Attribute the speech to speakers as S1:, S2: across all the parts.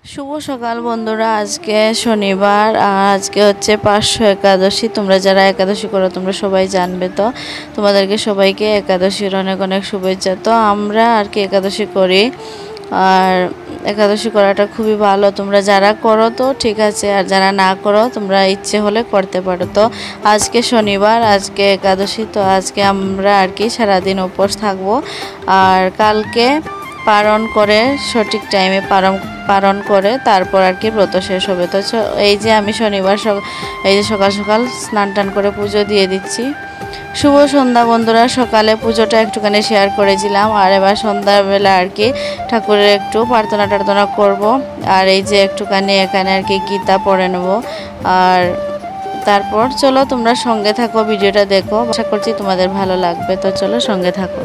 S1: শুভ সকাল বন্ধুরা। আজকে শনিবার আর আজকে হচ্ছে 500 একাদশী। তোমরা যারা একাদশী করো তোমরা সবাই জানবে। তো তোমাদেরকে সবাইকে একাদশীর অনেক অনেক শুভেচ্ছা। তো আমরা আর কি একাদশী করি, আর একাদশী করাটা খুবই ভালো। তোমরা যারা করো তো ঠিক আছে, আর যারা না করো তোমরা ইচ্ছে হলে করতে পারো। তো আজকে শনিবার, আজকে একাদশী, তো আজকে আমরা আর কি সারাদিন উপোস থাকবো। আর কালকে পালন করে সঠিক টাইমে পালন করে তারপর আর কি ব্রত শেষ হবে। তো এই যে আমি শনিবার এই যে সকাল সকাল স্নান টান করে পুজো দিয়ে দিচ্ছি। শুভ সন্ধ্যা বন্ধুরা। সকালে পুজোটা একটুখানি শেয়ার করেছিলাম, আর এবার সন্ধ্যাবেলা আর কি ঠাকুরের একটু প্রার্থনা করব। আর এই যে একটুখানি এখানে আর কি গীতা পড়ে নেব। আর তারপর চলো তোমরা সঙ্গে থাকো, ভিডিওটা দেখো, আশা করছি তোমাদের ভালো লাগবে। তো চলো সঙ্গে থাকো।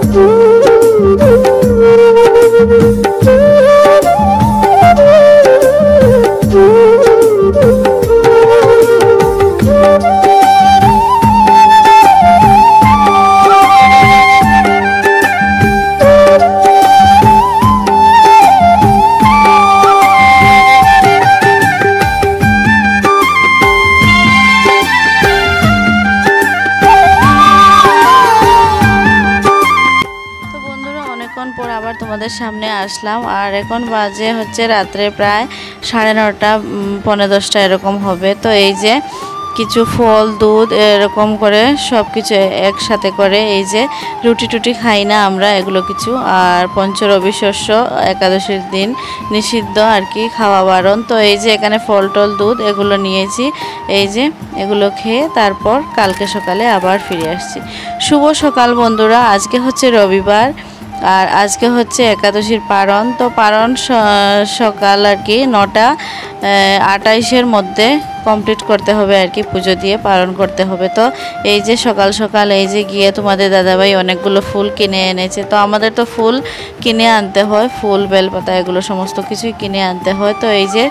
S1: পর আবার তোমাদের সামনে আসলাম, আর এখন বাজে হচ্ছে রাত্রে প্রায় 9:30 পৌনে 10টা এরকম হবে। তো এই যে কিছু ফল দুধ এরকম করে সব কিছু একসাথে করে, এই যে রুটি টুটি খাই না আমরা এগুলো কিছু। আর পঞ্চরবি শস্য একাদশীর দিন নিষিদ্ধ আর কি, খাওয়া বারণ। তো এই যে এখানে ফল টল দুধ এগুলো নিয়েছি, এই যে এগুলো খেয়ে তারপর কালকে সকালে আবার ফিরে আসছি। শুভ সকাল বন্ধুরা। আজকে হচ্ছে রবিবার, আর আজকে হচ্ছে একাদশীর পারণ। তো পারণ সকাল আর কি 9:28 মধ্যে কমপ্লিট করতে হবে আর কি, পুজো দিয়ে পালন করতে হবে। তো এই যে সকাল সকাল এই যে গিয়ে তোমাদের দাদাভাই অনেকগুলো ফুল কিনে এনেছে। তো আমাদের তো ফুল কিনে আনতে হয়, ফুল বেলপাতা এগুলো সমস্ত কিছুই কিনে আনতে হয়। তো এই যে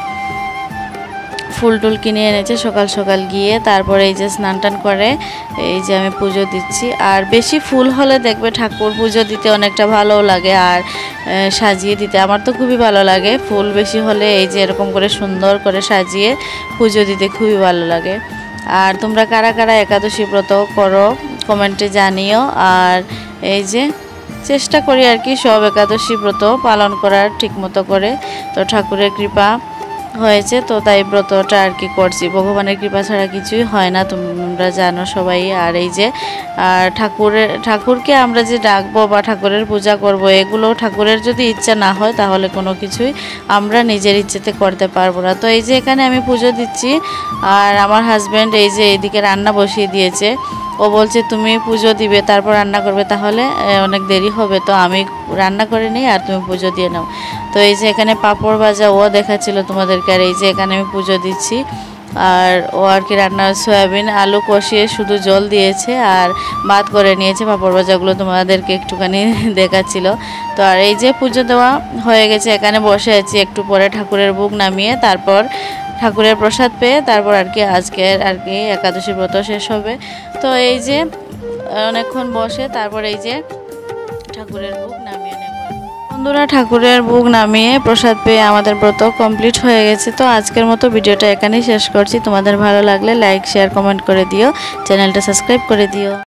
S1: ফুল টুল কিনে এনেছে সকাল সকাল গিয়ে, তারপরে এই যে স্নান টান করে এই যে আমি পুজো দিচ্ছি। আর বেশি ফুল হলে দেখবে ঠাকুর পুজো দিতে অনেকটা ভালো লাগে, আর সাজিয়ে দিতে আমার তো খুবই ভালো লাগে। ফুল বেশি হলে এই যে এরকম করে সুন্দর করে সাজিয়ে পুজো দিতে খুবই ভালো লাগে। আর তোমরা কারা কারা একাদশী ব্রত করো কমেন্টে জানিও। আর এই যে চেষ্টা করি আর কি সব একাদশী ব্রত পালন করার ঠিক মতো করে। তো ঠাকুরের কৃপা হয়েছে, তো তাই ব্রতটা আর কি করছি। ভগবানের কৃপা ছাড়া কিছুই হয় না, তোমরা জানো সবাই। আর এই যে ঠাকুরকে আমরা যে ডাকবো বা ঠাকুরের পূজা করব, এগুলো ঠাকুরের যদি ইচ্ছা না হয় তাহলে কোনো কিছুই আমরা নিজের ইচ্ছেতে করতে পারবো না। তো এই যে এখানে আমি পুজো দিচ্ছি, আর আমার হাজব্যান্ড এই যে এইদিকে রান্না বসিয়ে দিয়েছে। ও বলছে তুমি পুজো দিবে তারপর রান্না করবে, তাহলে অনেক দেরি হবে। তো আমি রান্না করে নিই আর তুমি পুজো দিয়ে নাও। তো এই যে এখানে পাঁপড় ভাজা ও দেখাচ্ছিল তোমাদেরকে, আর এই যে এখানে আমি পুজো দিচ্ছি। আর ও আর কি রান্না সয়াবিন আলু কষিয়ে শুধু জল দিয়েছে আর ভাত করে নিয়েছে। পাঁপড় ভাজাগুলো তোমাদেরকে একটুখানি দেখাচ্ছিল। তো আর এই যে পুজো দেওয়া হয়ে গেছে, এখানে বসে আছি। একটু পরে ঠাকুরের ভোগ নামিয়ে তারপর ঠাকুরের প্রসাদ পেয়ে তারপর আর কি আজকের আর কি একাদশী ব্রত শেষ হবে। তো এই যে অনেকক্ষণ বসে তারপর এই যে ঠাকুরের ভোগ নামিয়ে নেব বন্ধুরা। ঠাকুরের ভোগ নামিয়ে প্রসাদ পেয়ে আমাদের ব্রত কমপ্লিট হয়ে গেছে। তো আজকের মতো ভিডিওটা এখানেই শেষ করছি। তোমাদের ভালো লাগলে লাইক শেয়ার কমেন্ট করে দিও, চ্যানেলটা সাবস্ক্রাইব করে দিও।